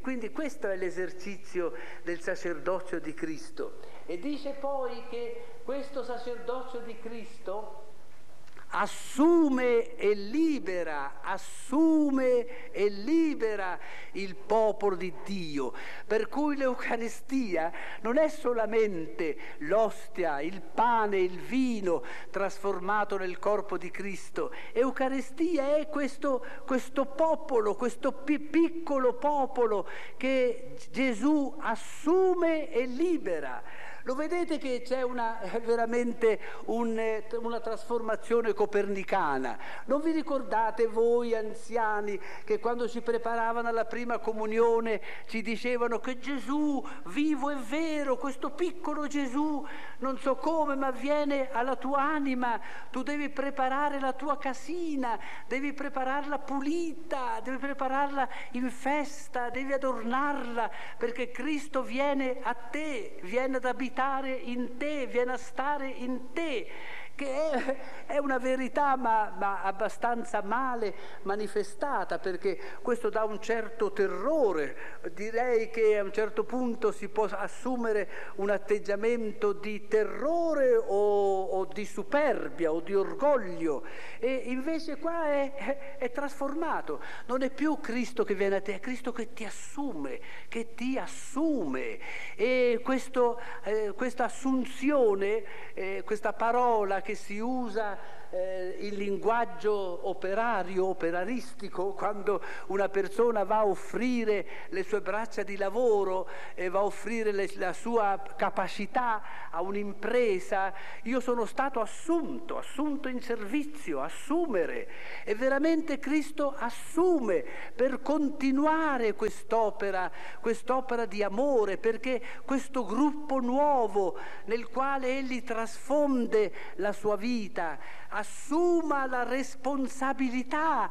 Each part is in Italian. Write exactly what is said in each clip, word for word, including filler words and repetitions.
quindi questo è l'esercizio del sacerdozio di Cristo. E dice poi che questo sacerdozio di Cristo assume e libera, assume e libera il popolo di Dio, per cui l'Eucaristia non è solamente l'ostia, il pane, il vino trasformato nel corpo di Cristo. Eucaristia è questo, questo popolo, questo pi- piccolo popolo che Gesù assume e libera. Lo vedete che c'è una, veramente un, una trasformazione copernicana. Non vi ricordate voi anziani che quando ci preparavano alla prima comunione ci dicevano che Gesù vivo e vero, questo piccolo Gesù, non so come, ma viene alla tua anima, tu devi preparare la tua casina, devi prepararla pulita, devi prepararla in festa, devi adornarla, perché Cristo viene a te, viene ad abitare in te, viene a stare in te, che è, è una verità ma, ma abbastanza male manifestata, perché questo dà un certo terrore. Direi che a un certo punto si può assumere un atteggiamento di terrore o, o di superbia o di orgoglio, e invece qua è, è, è trasformato. Non è più Cristo che viene a te, è Cristo che ti assume, che ti assume. E questo, eh, questa assunzione, eh, questa parola che si usa eh, il linguaggio operario, operaristico, quando una persona va a offrire le sue braccia di lavoro e va a offrire le, la sua capacità a un'impresa. Io sono stato assunto, assunto in servizio, assumere. E veramente Cristo assume per continuare quest'opera, quest'opera di amore, perché questo gruppo nuovo nel quale Egli trasfonde la sua vita assuma la responsabilità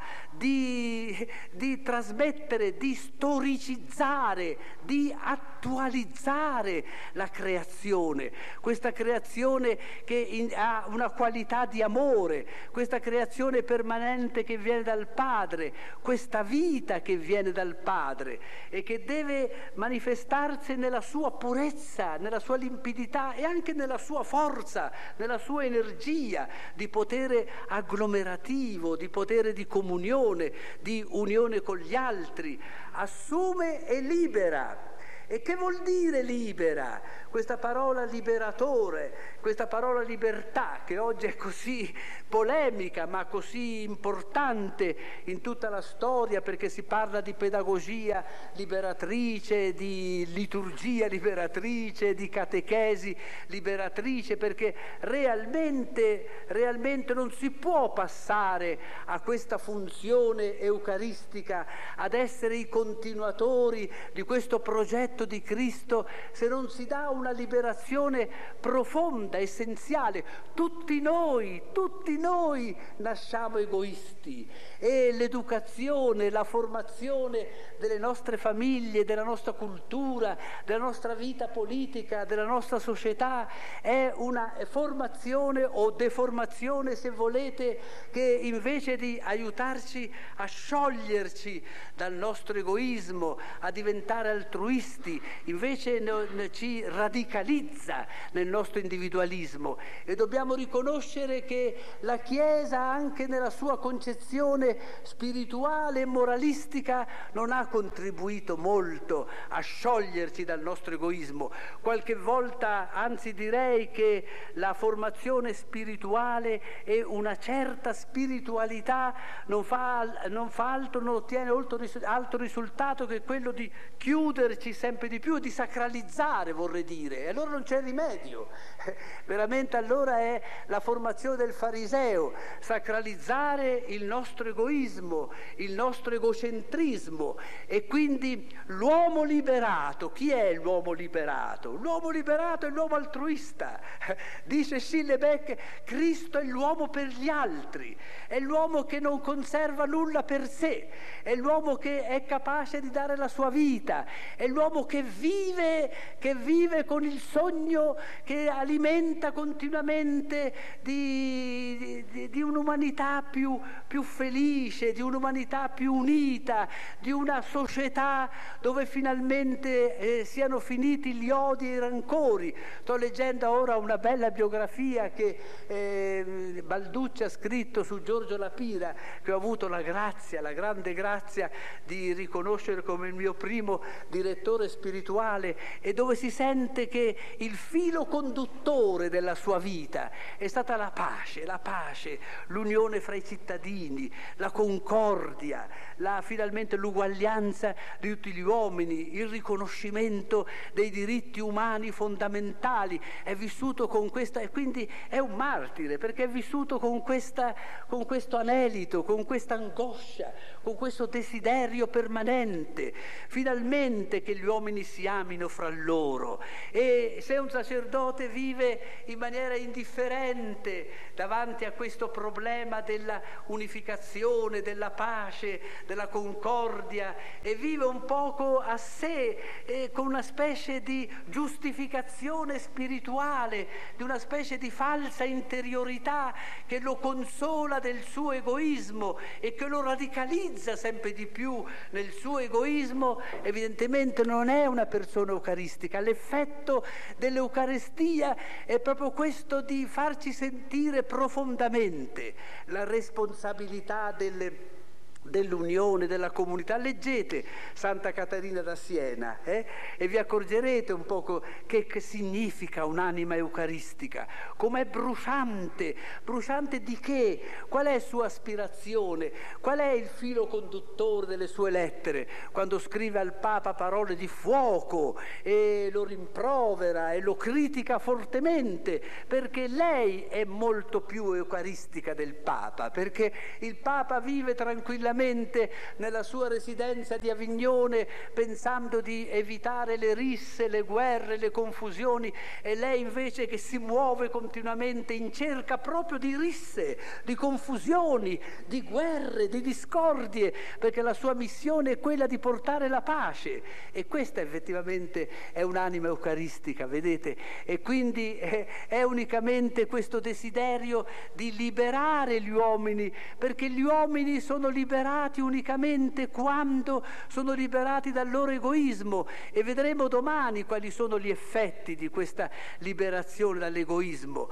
di, di trasmettere, di storicizzare, di attualizzare la creazione, questa creazione che in, ha una qualità di amore, questa creazione permanente che viene dal Padre, questa vita che viene dal Padre e che deve manifestarsi nella sua purezza, nella sua limpidità e anche nella sua forza, nella sua energia di potere agglomerativo, di potere di comunione, di unione con gli altri. Assume e libera. E che vuol dire libera? Questa parola liberatore, questa parola libertà, che oggi è così polemica ma così importante in tutta la storia, perché si parla di pedagogia liberatrice, di liturgia liberatrice, di catechesi liberatrice, perché realmente, realmente non si può passare a questa funzione eucaristica, ad essere i continuatori di questo progetto di Cristo, se non si dà una liberazione profonda, essenziale. Tutti noi, tutti noi nasciamo egoisti e l'educazione, la formazione delle nostre famiglie, della nostra cultura, della nostra vita politica, della nostra società è una formazione o deformazione, se volete, che invece di aiutarci a scioglierci dal nostro egoismo, a diventare altruisti, invece ci radicalizza nel nostro individualismo. E dobbiamo riconoscere che la Chiesa, anche nella sua concezione spirituale e moralistica, non ha contribuito molto a scioglierci dal nostro egoismo. Qualche volta, anzi direi che la formazione spirituale e una certa spiritualità non fa, non fa altro, non ottiene altro risultato che quello di chiuderci sempre di più, di sacralizzare, vorrei dire, e allora non c'è rimedio. Veramente allora è la formazione del fariseo, sacralizzare il nostro egoismo, il nostro egocentrismo. E quindi l'uomo liberato, chi è l'uomo liberato? L'uomo liberato è l'uomo altruista. Dice Schillebeck, Cristo è l'uomo per gli altri, è l'uomo che non conserva nulla per sé, è l'uomo che è capace di dare la sua vita, è l'uomo uomo che vive, che vive con il sogno che alimenta continuamente di, di, di un'umanità più, più felice, di un'umanità più unita, di una società dove finalmente eh, siano finiti gli odi e i rancori. Sto leggendo ora una bella biografia che eh, Balducci ha scritto su Giorgio La Pira, che ho avuto la grazia, la grande grazia di riconoscere come il mio primo direttore spirituale, e dove si sente che il filo conduttore della sua vita è stata la pace, la pace, l'unione fra i cittadini, la concordia, la, finalmente l'uguaglianza di tutti gli uomini, il riconoscimento dei diritti umani fondamentali. È vissuto con questa, e quindi è un martire, perché è vissuto con questa, con questo anelito, con questa angoscia, con questo desiderio permanente, finalmente che gli uomini si amino fra loro. E se un sacerdote vive in maniera indifferente davanti a questo problema della unificazione, della pace, della concordia, e vive un poco a sé, eh, con una specie di giustificazione spirituale, di una specie di falsa interiorità che lo consola del suo egoismo e che lo radicalizza sempre di più nel suo egoismo, evidentemente non è una persona eucaristica. L'effetto dell'Eucaristia è proprio questo di farci sentire profondamente la responsabilità delle dell'unione, della comunità. Leggete Santa Caterina da Siena eh? e vi accorgerete un poco che, che significa un'anima eucaristica, com'è bruciante, bruciante di che? Qual è sua aspirazione? Qual è il filo conduttore delle sue lettere? Quando scrive al Papa parole di fuoco e lo rimprovera e lo critica fortemente, perché lei è molto più eucaristica del Papa, perché il Papa vive tranquillamente nella sua residenza di Avignone pensando di evitare le risse, le guerre, le confusioni, e lei invece che si muove continuamente in cerca proprio di risse, di confusioni, di guerre, di discordie, perché la sua missione è quella di portare la pace, e questa effettivamente è un'anima eucaristica, vedete? E quindi è, è unicamente questo desiderio di liberare gli uomini, perché gli uomini sono liberati unicamente quando sono liberati dal loro egoismo, e vedremo domani quali sono gli effetti di questa liberazione dall'egoismo.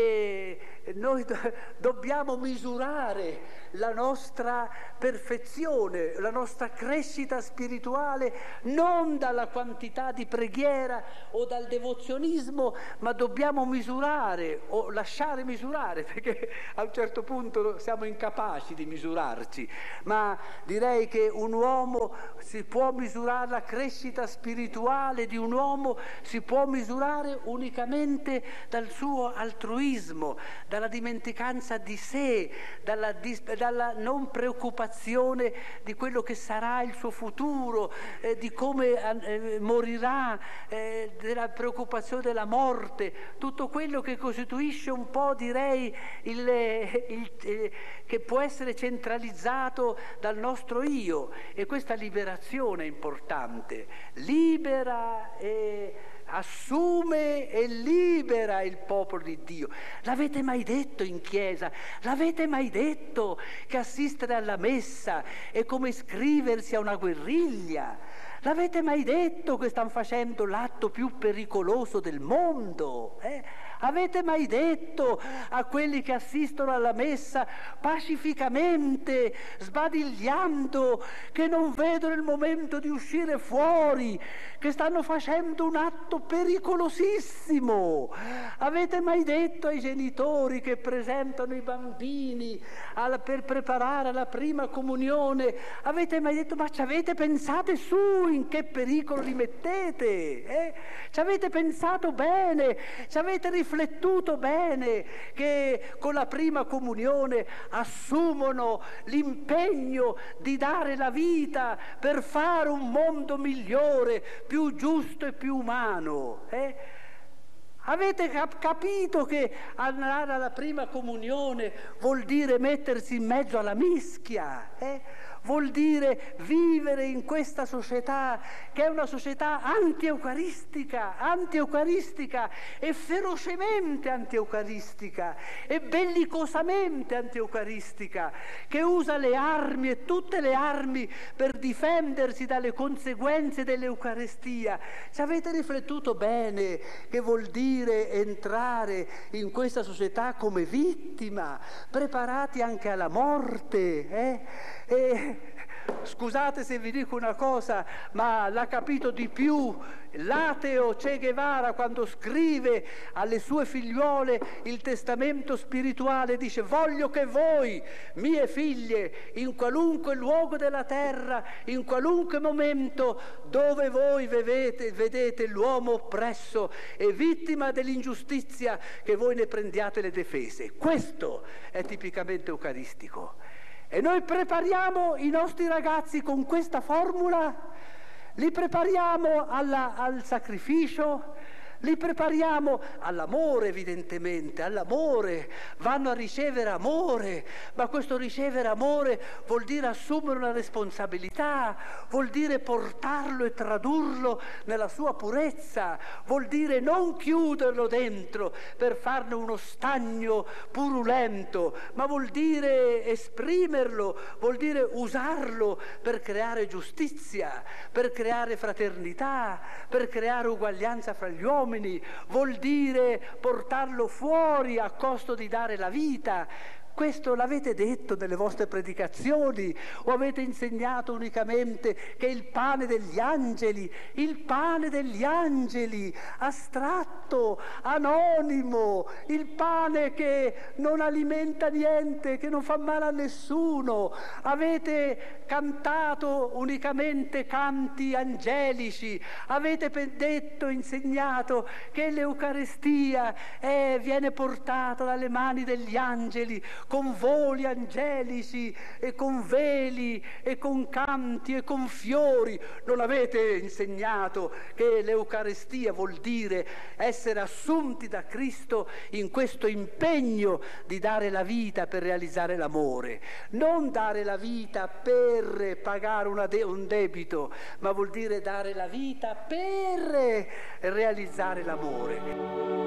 E noi do- dobbiamo misurare la nostra perfezione, la nostra crescita spirituale non dalla quantità di preghiera o dal devozionismo, ma dobbiamo misurare o lasciare misurare, perché a un certo punto siamo incapaci di misurarci. Ma direi che un uomo si può misurare, la crescita spirituale di un uomo si può misurare unicamente dal suo altruismo, dalla dimenticanza di sé, dalla, dalla non preoccupazione di quello che sarà il suo futuro, eh, di come eh, morirà, eh, della preoccupazione della morte, tutto quello che costituisce un po', direi, il, il, il, che può essere centralizzato dal nostro io. E questa liberazione è importante, libera e assume e libera il popolo di Dio. L'avete mai detto in chiesa? L'avete mai detto che assistere alla messa è come iscriversi a una guerriglia? L'avete mai detto che stanno facendo l'atto più pericoloso del mondo? Eh? Avete mai detto a quelli che assistono alla messa pacificamente, sbadigliando, che non vedono il momento di uscire fuori, che stanno facendo un atto pericolosissimo? Avete mai detto ai genitori che presentano i bambini alla, per preparare la prima comunione, avete mai detto: ma ci avete pensato su in che pericolo li mettete? Eh? Ci avete pensato bene? Ci avete riflettuto bene che con la prima comunione assumono l'impegno di dare la vita per fare un mondo migliore, più giusto e più umano? Eh? Avete cap- capito che andare alla prima comunione vuol dire mettersi in mezzo alla mischia? Eh? vuol dire vivere in questa società che è una società anti-eucaristica, anti-eucaristica e ferocemente anti-eucaristica e bellicosamente anti-eucaristica, che usa le armi e tutte le armi per difendersi dalle conseguenze dell'Eucaristia. Ci avete riflettuto bene che vuol dire entrare in questa società come vittima, preparati anche alla morte, eh? E scusate se vi dico una cosa, ma l'ha capito di più l'ateo Che Guevara quando scrive alle sue figliuole il testamento spirituale. Dice: voglio che voi, mie figlie, in qualunque luogo della terra, in qualunque momento dove voi vedete, vedete l'uomo oppresso e vittima dell'ingiustizia, che voi ne prendiate le difese. Questo è tipicamente eucaristico. E noi prepariamo i nostri ragazzi con questa formula, li prepariamo alla, al sacrificio, li prepariamo all'amore, evidentemente, all'amore, vanno a ricevere amore, ma questo ricevere amore vuol dire assumere una responsabilità, vuol dire portarlo e tradurlo nella sua purezza, vuol dire non chiuderlo dentro per farne uno stagno purulento, ma vuol dire esprimerlo, vuol dire usarlo per creare giustizia, per creare fraternità, per creare uguaglianza fra gli uomini. Vuol dire portarlo fuori a costo di dare la vita. Questo l'avete detto nelle vostre predicazioni o avete insegnato unicamente che il pane degli angeli, il pane degli angeli, astratto, anonimo, il pane che non alimenta niente, che non fa male a nessuno. Avete cantato unicamente canti angelici, avete detto, insegnato che l'Eucaristia è, viene portata dalle mani degli angeli, con voli angelici e con veli e con canti e con fiori. Non avete insegnato che l'Eucaristia vuol dire essere assunti da Cristo in questo impegno di dare la vita per realizzare l'amore. Non dare la vita per pagare una de- un debito, ma vuol dire dare la vita per realizzare l'amore.